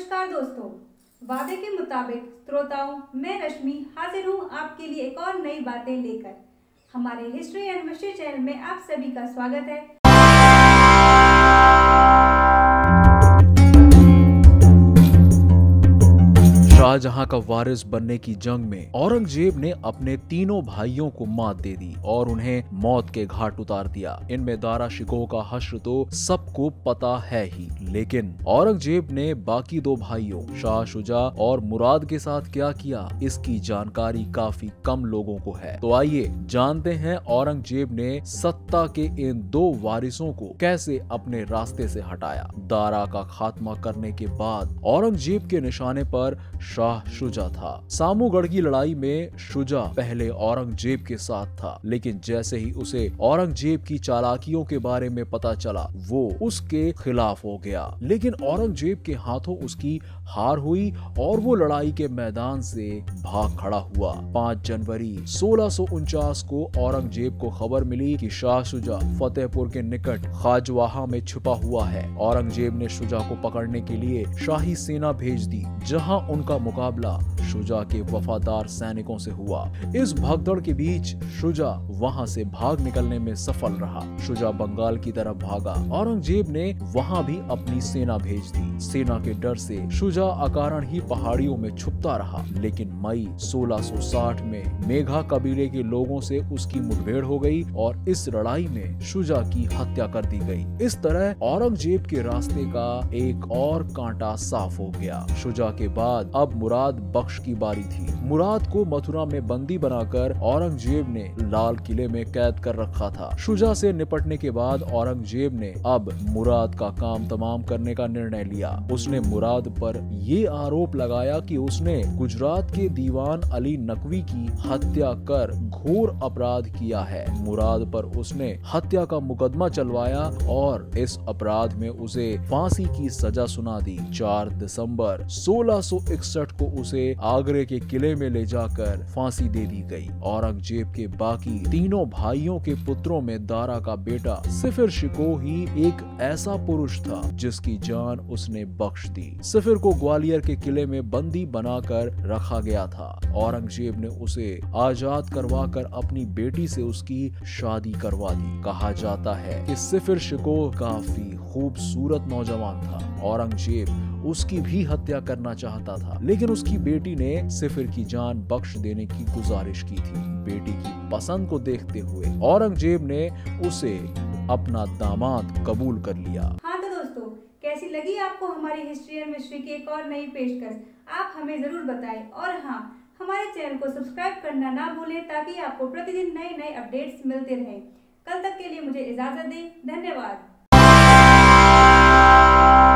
नमस्कार दोस्तों, वादे के मुताबिक श्रोताओं, मैं रश्मि हाजिर हूँ आपके लिए एक और नई बातें लेकर। हमारे हिस्ट्री एंड मिस्ट्री चैनल में आप सभी का स्वागत है। शाहजहां का वारिस बनने की जंग में औरंगजेब ने अपने तीनों भाइयों को मात दे दी और उन्हें मौत के घाट उतार दिया। इनमें दारा शिकोह का हश्र तो सबको पता है ही, लेकिन औरंगजेब ने बाकी दो भाइयों शाह शुजा और मुराद के साथ क्या किया, इसकी जानकारी काफी कम लोगों को है। तो आइए जानते हैं औरंगजेब ने सत्ता के इन दो वारिसों को कैसे अपने रास्ते से हटाया। दारा का खात्मा करने के बाद औरंगजेब के निशाने पर शाह शुजा था। सामूगढ़ की लड़ाई में शुजा पहले औरंगजेब के साथ था, लेकिन जैसे ही उसे औरंगजेब की चालाकियों के बारे में पता चला, वो उसके खिलाफ हो गया। लेकिन औरंगजेब के हाथों उसकी हार हुई और वो लड़ाई के मैदान से भाग खड़ा हुआ। 5 जनवरी 1649 को औरंगजेब को खबर मिली कि शाह शुजा फतेहपुर के निकट खाजवाहा में छुपा हुआ है। औरंगजेब ने शुजा को पकड़ने के लिए शाही सेना भेज दी, जहां उनका मुकाबला शुजा के वफादार सैनिकों से हुआ। इस भगदड़ के बीच शुजा वहां से भाग निकलने में सफल रहा। शुजा बंगाल की तरफ भागा। औरंगजेब ने वहां भी अपनी सेना भेज दी। सेना के डर से शुजा अकारण ही पहाड़ियों में छुपता रहा, लेकिन मई 1660 में मेघा कबीले के लोगों से उसकी मुठभेड़ हो गई और इस लड़ाई में शुजा की हत्या कर दी गई। इस तरह औरंगजेब के रास्ते का एक और कांटा साफ हो गया। शुजा के बाद अब मुराद बख्श की बारी थी। मुराद को मथुरा में बंदी बनाकर औरंगजेब ने लाल किले में कैद कर रखा था। शुजा से निपटने के बाद औरंगजेब ने अब मुराद का काम तमाम करने का निर्णय लिया। उसने मुराद पर ये आरोप लगाया कि उसने गुजरात के दीवान अली नकवी की हत्या कर घोर अपराध किया है। मुराद पर उसने हत्या का मुकदमा चलवाया और इस अपराध में उसे फांसी की सजा सुना दी। 4 दिसंबर 1661 को उसे आगरे के किले में ले जाकर फांसी दे दी गई। औरंगजेब के बाकी तीनों भाइयों के पुत्रों में दारा का बेटा सिफिर शिकोह ही एक ऐसा पुरुष था जिसकी जान उसने बख्श दी। सिफिर को ग्वालियर के किले में बंदी बनाकर रखा गया था। औरंगजेब ने उसे आजाद करवाकर अपनी बेटी से उसकी शादी करवा दी। कहा जाता है कि सिफिर शिकोह काफी खूबसूरत नौजवान था। औरंगजेब उसकी भी हत्या करना चाहता था, लेकिन उसकी बेटी ने सिफिर की जान बख्श देने की गुजारिश की थी। बेटी की पसंद को देखते हुए औरंगजेब ने उसे अपना दामाद कबूल कर लिया। हाँ तो दोस्तों, कैसी लगी आपको हमारी हिस्ट्री एंड मिस्ट्री की एक और नई पेशकश? आप हमें जरूर बताएं और हाँ, हमारे चैनल को सब्सक्राइब करना ना भूलें ताकि आपको प्रतिदिन नए नए अपडेट्स मिलते रहें। कल तक के लिए मुझे इजाजत दें। धन्यवाद।